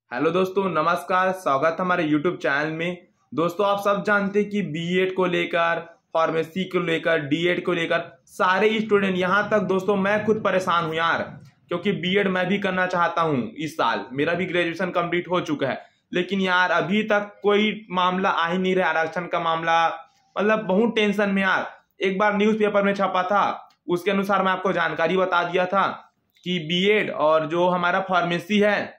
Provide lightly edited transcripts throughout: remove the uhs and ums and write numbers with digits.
Hello दोस्तों, नमस्कार। स्वागत है हमारे यूट्यूब चैनल में। दोस्तों, आप सब जानते हैं कि बीएड को लेकर, फार्मेसी को लेकर, डीएड को लेकर सारे स्टूडेंट, यहाँ तक दोस्तों मैं खुद परेशान हूँ यार, क्योंकि बीएड मैं भी करना चाहता हूँ। इस साल मेरा भी ग्रेजुएशन कंप्लीट हो चुका है, लेकिन यार अभी तक कोई मामला आ ही नहीं रहा। आरक्षण का मामला, मतलब बहुत टेंशन में यार। एक बार न्यूज़पेपर में छपा था, उसके अनुसार मैं आपको जानकारी बता दिया था कि बीएड और जो हमारा फार्मेसी है,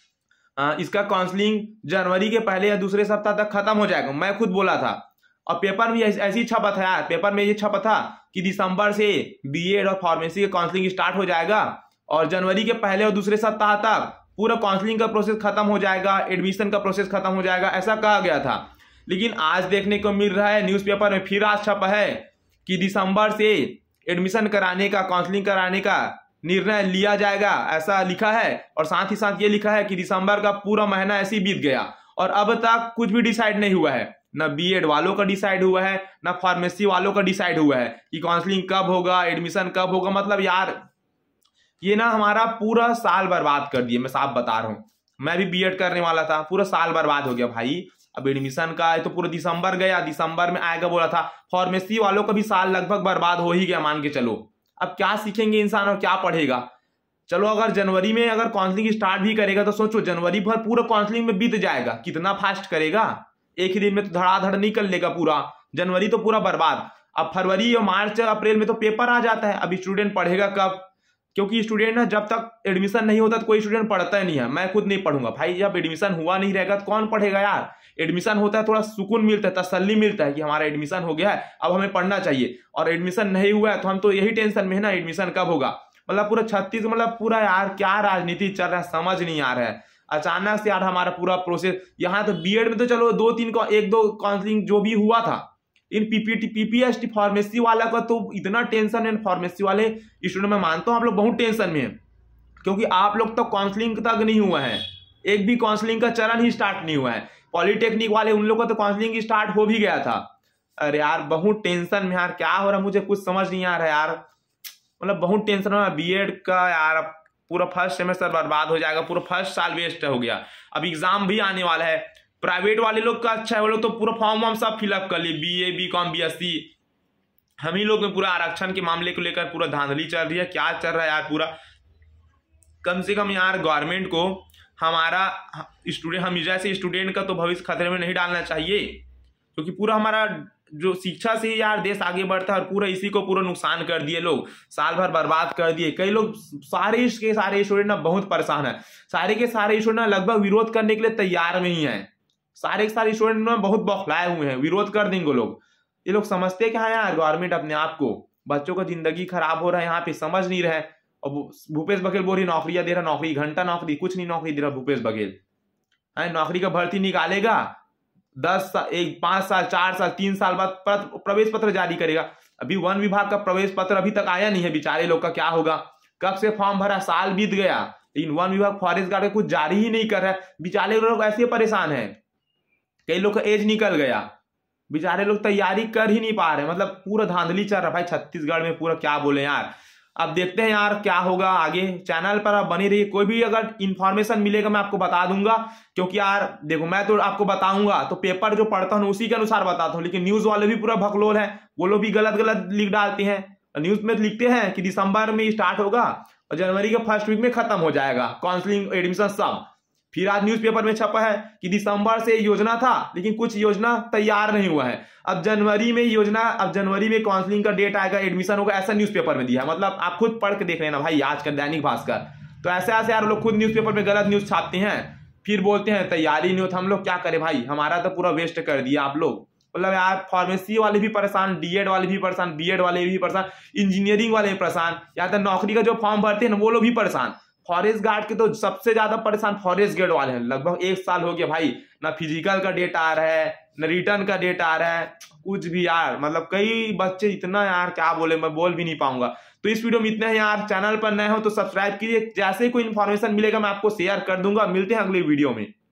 इसका काउंसलिंग जनवरी के पहले या दूसरे सप्ताह तक खत्म हो जाएगा। मैं खुद बोला था, और पेपर भी ऐसे ही छपा था यार। पेपर में ये छपा था कि दिसंबर से बीएड और फार्मेसी का काउंसलिंग स्टार्ट हो जाएगा और जनवरी के पहले और दूसरे सप्ताह तक पूरा काउंसलिंग का प्रोसेस खत्म हो जाएगा, एडमिशन का प्रोसेस खत्म हो जाएगा, ऐसा कहा गया था। लेकिन आज देखने को मिल रहा है न्यूज़पेपर में, फिर आज छपा है कि दिसंबर से एडमिशन कराने का, काउंसलिंग कराने का निर्णय लिया जाएगा, ऐसा लिखा है। और साथ ही साथ ये लिखा है कि दिसंबर का पूरा महीना ऐसे ही बीत गया और अब तक कुछ भी डिसाइड नहीं हुआ है। ना बीएड वालों का डिसाइड हुआ है, ना फार्मेसी वालों का डिसाइड हुआ है कि काउंसलिंग कब होगा, एडमिशन कब होगा। मतलब यार ये ना हमारा पूरा साल बर्बाद कर दिए। मैं साफ बता रहा हूँ, मैं भी बीएड करने वाला था, पूरा साल बर्बाद हो गया भाई। अब एडमिशन का तो पूरा दिसंबर गया, दिसंबर में आएगा बोला था। फार्मेसी वालों का भी साल लगभग बर्बाद हो ही गया, मान के चलो। अब क्या सीखेंगे इंसान और क्या पढ़ेगा। चलो, अगर जनवरी में अगर काउंसलिंग स्टार्ट भी करेगा तो सोचो जनवरी भर पूरा काउंसलिंग में बीत जाएगा। कितना फास्ट करेगा, एक ही दिन में तो धड़ाधड़ नहीं कर लेगा पूरा। जनवरी तो पूरा बर्बाद। अब फरवरी और मार्च अप्रैल में तो पेपर आ जाता है। अब स्टूडेंट पढ़ेगा कब? क्योंकि स्टूडेंट ना, जब तक एडमिशन नहीं होता तो कोई स्टूडेंट पढ़ता ही नहीं है। मैं खुद नहीं पढ़ूंगा भाई। जब एडमिशन हुआ नहीं रहेगा तो कौन पढ़ेगा यार। एडमिशन होता है, थोड़ा सुकून मिलता है, तसल्ली मिलता है कि हमारा एडमिशन हो गया है, अब हमें पढ़ना चाहिए। और एडमिशन नहीं हुआ है तो हम तो यही टेंशन में है ना, एडमिशन कब होगा। मतलब पूरा 36, मतलब पूरा यार क्या राजनीति चल रहा है समझ नहीं आ रहा है। अचानक से यार हमारा पूरा प्रोसेस, यहाँ तो बीएड में तो चलो 2-3 का 1-2 काउंसलिंग जो भी हुआ था। इन पीपीएसटी फार्मेसी वाला का तो इतना टेंशन है। फार्मेसी वाले स्टूडेंट, मैं मानता हूँ आप लोग बहुत टेंशन में है, क्योंकि आप लोग तो काउंसलिंग तक नहीं हुआ है, एक भी काउंसलिंग का चरण ही स्टार्ट नहीं हुआ है। पॉलिटेक्निक वाले, उन लोगों का तो काउंसलिंग स्टार्ट हो भी गया था। अरे यार बहुत टेंशन में यार, क्या हो रहा है मुझे कुछ समझ नहीं आ रहा है यार। मतलब बहुत टेंशन है बीएड का यार। पूरा फर्स्ट सेमेस्टर बर्बाद हो जाएगा, पूरा फर्स्ट साल वेस्ट हो गया। अब एग्जाम भी आने वाला है। प्राइवेट वाले लोग का अच्छा है, वो लोग तो पूरा फॉर्म वॉर्म सब फिलअप कर लिए, बीए, बीकॉम, बीएससी। हम ही लोग में पूरा आरक्षण के मामले को लेकर पूरा धांधली चल रही है। क्या चल रहा है यार पूरा। कम से कम यार गवर्नमेंट को हमारा स्टूडेंट, हम जैसे स्टूडेंट का तो भविष्य खतरे में नहीं डालना चाहिए, क्योंकि पूरा हमारा जो शिक्षा से यार देश आगे बढ़ता है और पूरा इसी को पूरा नुकसान कर दिए लोग, साल भर बर्बाद कर दिए। कई लोग, सारे के सारे स्टूडेंट ना बहुत परेशान है। सारे के सारे स्टूडेंट ना लगभग विरोध करने के लिए तैयार में ही है। सारे के सारे स्टूडेंट ना बहुत बौखलाए हुए हैं, विरोध कर देंगे लोग। ये लोग समझते क्या है यार, गवर्नमेंट अपने आप को, बच्चों का जिंदगी खराब हो रहा है यहाँ पे, समझ नहीं रहे। और भूपेश बघेल बोल रही नौकरियां दे रहा, नौकरी घंटा नौकरी, कुछ नहीं नौकरी दे रहा भूपेश बघेल है। नौकरी का भर्ती निकालेगा 10 साल, 5 साल, 4 साल, 3 साल बाद प्रवेश पत्र जारी करेगा। अभी वन विभाग का प्रवेश पत्र अभी तक आया नहीं है। बेचारे लोग का क्या होगा, कब से फॉर्म भरा, साल बीत गया, लेकिन वन विभाग फॉरेस्ट गार्ड कुछ जारी ही नहीं कर रहा है। बेचारे लोग ऐसे परेशान है। कई लोग का एज निकल गया, बेचारे लोग तैयारी कर ही नहीं पा रहे। मतलब पूरा धांधली चल रहा भाई छत्तीसगढ़ में, पूरा क्या बोले यार। अब देखते हैं यार क्या होगा आगे। चैनल पर आप बने रहिए, कोई भी अगर इंफॉर्मेशन मिलेगा मैं आपको बता दूंगा। क्योंकि यार देखो, मैं तो आपको बताऊंगा तो पेपर जो पढ़ता हूँ उसी के अनुसार बताता हूँ, लेकिन न्यूज वाले भी पूरा भकलोल है, वो लोग भी गलत गलत लिख डालते हैं। न्यूज में लिखते हैं कि दिसंबर में स्टार्ट होगा और जनवरी के फर्स्ट वीक में खत्म हो जाएगा काउंसलिंग, एडमिशन सब। फिर आज न्यूज़पेपर में छपा है कि दिसंबर से योजना था, लेकिन कुछ योजना तैयार नहीं हुआ है। अब जनवरी में योजना, अब जनवरी में काउंसलिंग का डेट आएगा, एडमिशन होगा, ऐसा न्यूज़पेपर में दिया है। मतलब आप खुद पढ़ के देख लेना भाई, आज का दैनिक भास्कर। तो ऐसे ऐसे यार लोग खुद न्यूज़पेपर में गलत न्यूज छापते हैं, फिर बोलते हैं तैयारी नहीं होता। हम लोग क्या करें भाई, हमारा तो पूरा वेस्ट कर दिया आप लोग। मतलब यार फार्मेसी वाले भी परेशान, डीएड वाले भी परेशान, बीएड वाले भी परेशान, इंजीनियरिंग वाले भी परेशान, या तो नौकरी का जो फॉर्म भरते हैं ना वो लोग भी परेशान। फॉरेस्ट गार्ड के तो सबसे ज्यादा परेशान फॉरेस्ट गार्ड वाले हैं। लगभग 1 साल हो गया भाई, ना फिजिकल का डेट आ रहा है, ना रिटर्न का डेट आ रहा है, कुछ भी यार। मतलब कई बच्चे इतना यार क्या बोले, मैं बोल भी नहीं पाऊंगा। तो इस वीडियो में इतना है यार। चैनल पर नए हो तो सब्सक्राइब कीजिए, जैसे कोई इन्फॉर्मेशन मिलेगा मैं आपको शेयर कर दूंगा। मिलते हैं अगले वीडियो में।